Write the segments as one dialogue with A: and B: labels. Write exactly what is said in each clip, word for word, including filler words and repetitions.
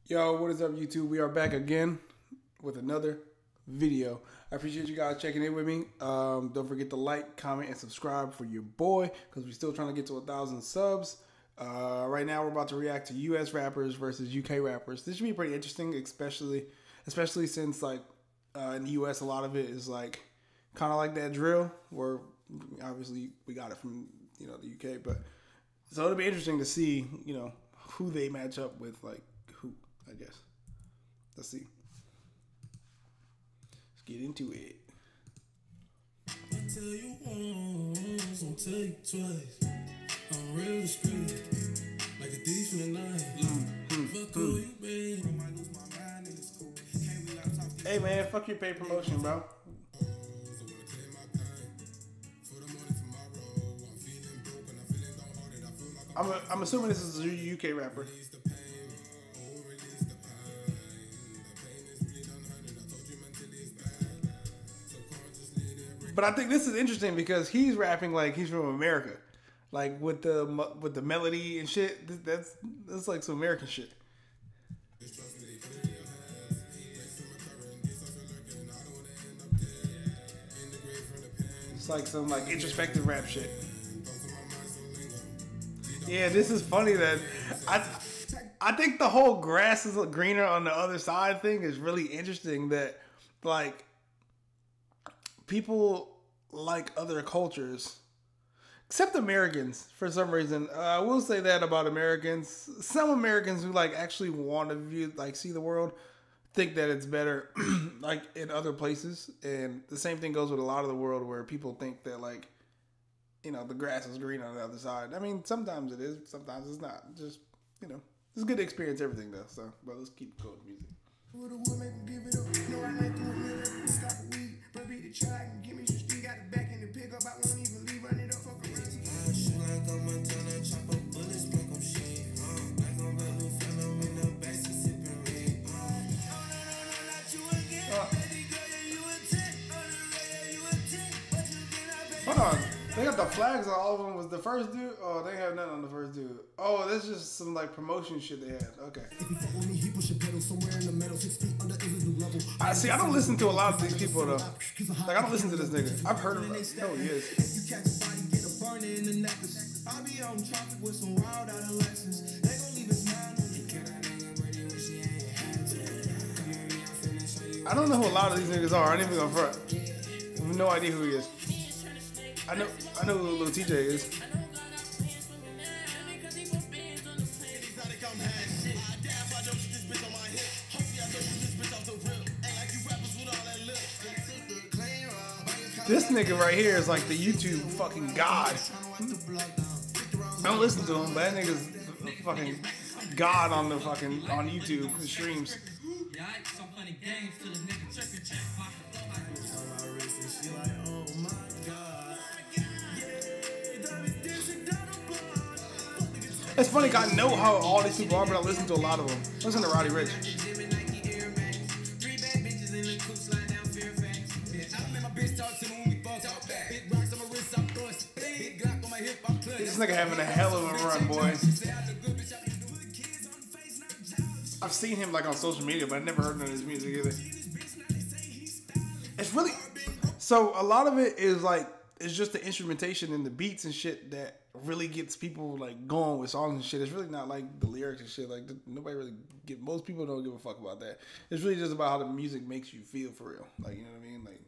A: Yo, what is up, YouTube? We are back again with another video. I appreciate you guys checking in with me. Um, don't forget to like, comment, and subscribe for your boy because we're still trying to get to a thousand subs. Uh, right now, we're about to react to U S rappers versus U K rappers. This should be pretty interesting, especially especially since like uh, in the U S, a lot of it is like kind of like that drill, where obviously we got it from you know the U K, but so it'll be interesting to see you know who they match up with, like who. I guess. Let's see. Let's get into it. I tell you once, I'll tell you twice. I'm real discreet, like a thief in the night. Mm, mm, fuck who you been. Hey man, fuck your paid promotion, bro. I'm, a, I'm assuming this is a U K rapper. But I think this is interesting because he's rapping like he's from America, like with the with the melody and shit. That's that's like some American shit. It's like some like introspective rap shit. Yeah, this is funny that I I think the whole grass is greener on the other side thing is really interesting. That like. People like other cultures, except Americans for some reason. Uh, I will say that about Americans. Some Americans who like actually want to view, like see the world, think that it's better like in other places. And the same thing goes with a lot of the world where people think that like, you know, the grass is green on the other side. I mean, sometimes it is, sometimes it's not. Just, you know, it's good to experience everything though. So, but let's keep going with music. Hold on. They got the flags on all of them. Was the first dude? Oh, they have nothing on the first dude. Oh, that's just some like promotion shit they had. Okay. I see. I don't listen to a lot of these people though. Like I don't listen to this nigga. I've heard of him. No, he is. I don't know who a lot of these niggas are. I ain't even gonna front. I have no idea who he is. I know, I know who Lil T J is. This nigga right here is like the YouTube fucking god. I don't listen to him, but that nigga's fucking god on the fucking on YouTube streams. It's funny, I know how all these people are, but I listen to a lot of them. Listen to Roddy Ricch. This nigga having a hell of a run, boy. I've seen him like on social media, but I never heard none of his music either. It's really so a lot of it is like it's just the instrumentation and the beats and shit that really gets people like going with songs and shit. It's really not like the lyrics and shit. Like nobody really give. Most people don't give a fuck about that. It's really just about how the music makes you feel for real. Like you know what I mean? Like.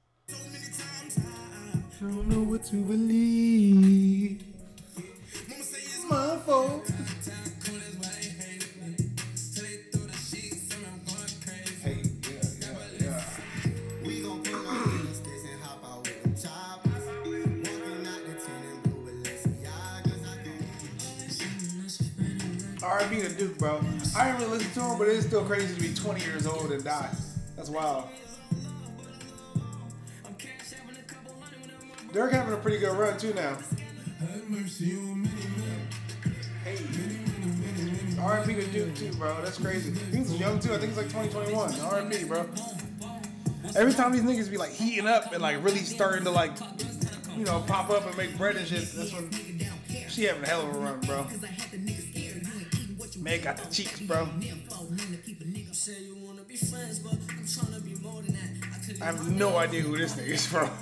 A: I don't know what to believe. It's my fault. Hey, yeah, yeah, yeah. We gon' put my hands and hop out with them choppers. Walking out the tent and blue Balenciagas. R and B to Duke, bro. I didn't really listen to him, but it's still crazy to be twenty years old and die. That's wild. Dirk having a pretty good run too now. Hey, R and B to Duke too, bro. That's crazy. He's young too. I think he's like twenty, twenty-one. R and B, bro. Every time these niggas be like heating up and like really starting to like, you know, pop up and make bread and shit, that's when she having a hell of a run, bro. Man got the cheeks, bro. I have no idea who this nigga is from.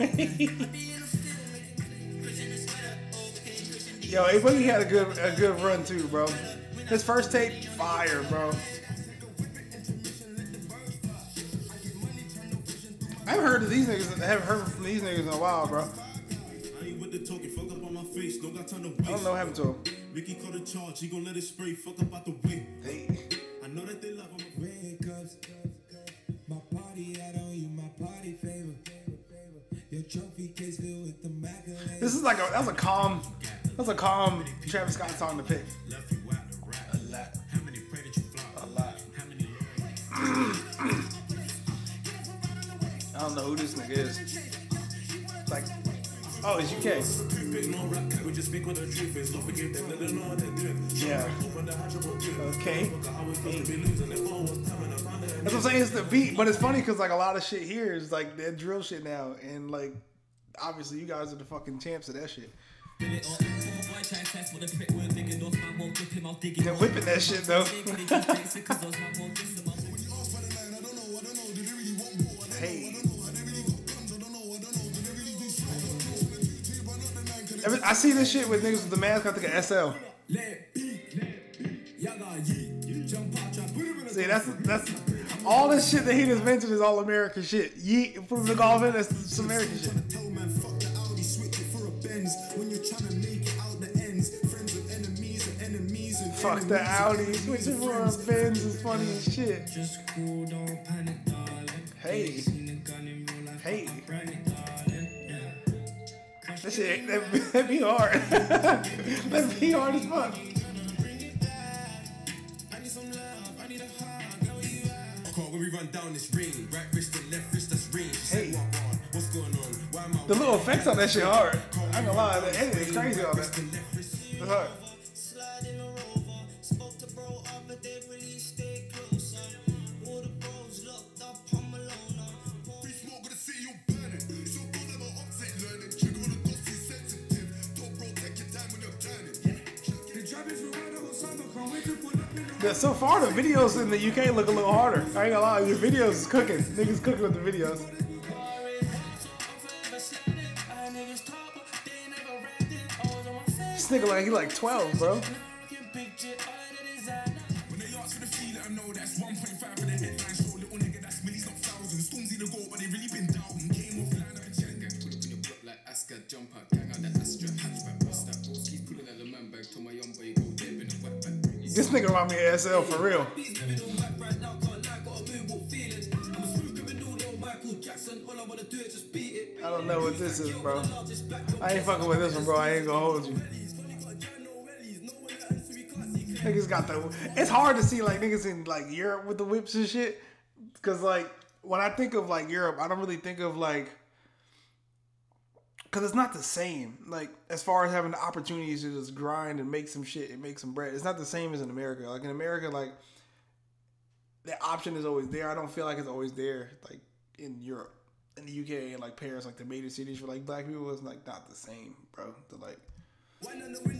A: Yo, A Boogie had a good a good run too, bro. His first tape, fire, bro. I haven't heard of these niggas. I haven't heard from these niggas in a while, bro. I don't know what happened to him.
B: Ricky caught a charge, he gon' let it spray, fuck up out the way.
A: Hey.
B: I know that they love him.
C: Red cups, my party hat on you, my party favor. Your trophy case filled with the Mac.
A: This is like a that's a calm that's a calm Travis Scott song to pick. A lot. A lot. I don't know who this nigga is. Like, oh, it's U K. Yeah. Okay. That's what I'm saying. It's the beat, but it's funny because like a lot of shit here is like that drill shit now, and like obviously you guys are the fucking champs of that shit. They're whipping that shit though. Hey. I see this shit with niggas with the mask. I think of S L. See, that's that's all this shit that he just mentioned is all American shit. Yeet, put the golf in, that's some American shit. Fuck the Audi, switching for a Benz is funny as shit. Hey, hey. That shit, that, that be hard. That be hard as fuck. When we run down this ring, right wrist and left wrist, that's ring. Hey. What's going on? Why am I the little effects on that shit hard. I ain't gonna lie, the edit is crazy on that. That's hard. Yeah, so far the videos in the U K look a little harder. I ain't gonna lie, your videos is cooking. Niggas cooking with the videos. This nigga like he like twelve, bro. This nigga remind me of S L for real. I don't know what this is, bro. I ain't fucking with this one, bro. I ain't gonna hold you. Niggas got the. It's hard to see like niggas in like Europe with the whips and shit. Cause like when I think of like Europe, I don't really think of like. Cause it's not the same. Like as far as having the opportunities to just grind and make some shit and make some bread, it's not the same as in America. Like in America, like the option is always there. I don't feel like it's always there. Like in Europe, in the U K, and like Paris, like the major cities for like black people, is like not the same, bro. The like. one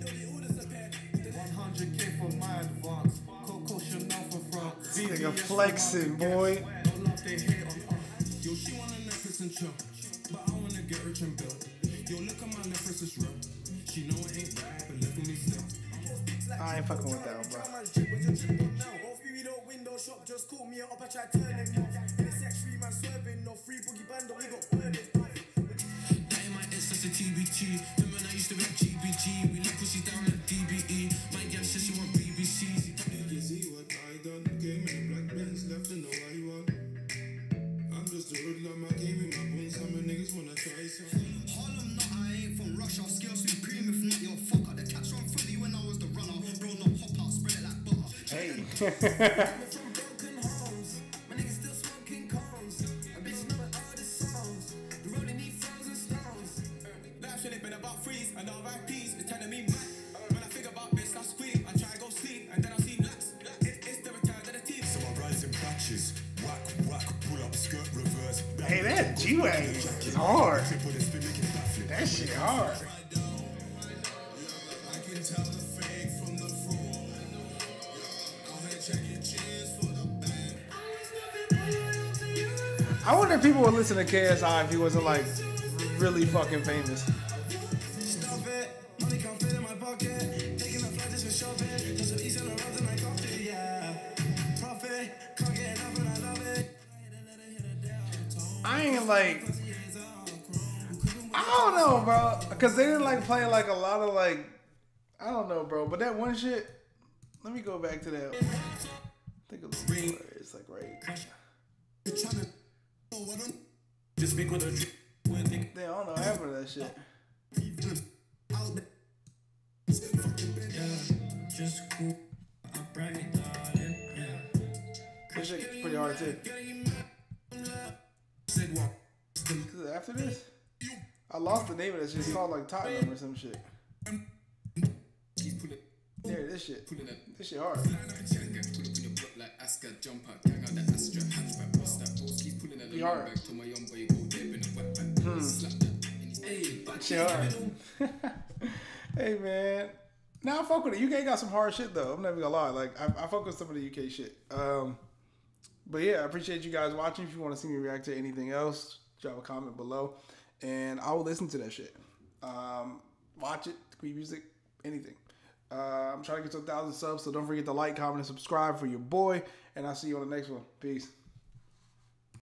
A: hundred K for my advance. Coco Chanel for front. This nigga flexing, boy. Yo, she wanna Netflix and chill, but I wanna get rich and build. Yo, look at my Netflix is real. She know it ain't right, but look at me still. I ain't fucking with that one, bro. Window shop just called me up. I tried turning you. In a sex free man swerving, no free boogie band, we got burned. That in my S, that's a T B T. Remember when I used to rap G B G? We look pussy down at D B E. My girl says she want B B C. You see what I done? Came in black bands, left to know why you want. I'm just a hoodlum, I came in my bones. Some niggas wanna try some. Harlem, no, I ain't from Russia. Scale supreme, if not your fucker. The cats run from me when I was the runner. Bro, no hop out, spread it like butter. Hey. Hey, that G-Wagon is hard. That shit hard. I wonder if people would listen to K S I if he wasn't like really fucking famous. I ain't like, I don't know, bro, because they didn't like play like a lot of like, I don't know, bro, but that one shit, let me go back to that. I think it was, it's like right. Damn, I don't know what happened to that shit. This shit's pretty hard too. After this, I lost the name of this shit. It's called like Tottenham or some shit. There, this shit. This shit hard. Be hard. Hmm. Shit hard. Hey man. Nah, I fuck with it. U K got some hard shit though. I'm never gonna lie. Like I, I fuck with some of the U K shit. Um, but yeah, I appreciate you guys watching. If you want to see me react to anything else, drop a comment below, and I will listen to that shit. Um, watch it, Queen Music, anything. Uh, I'm trying to get to a thousand subs, so don't forget to like, comment, and subscribe for your boy. And I'll see you on the next one. Peace.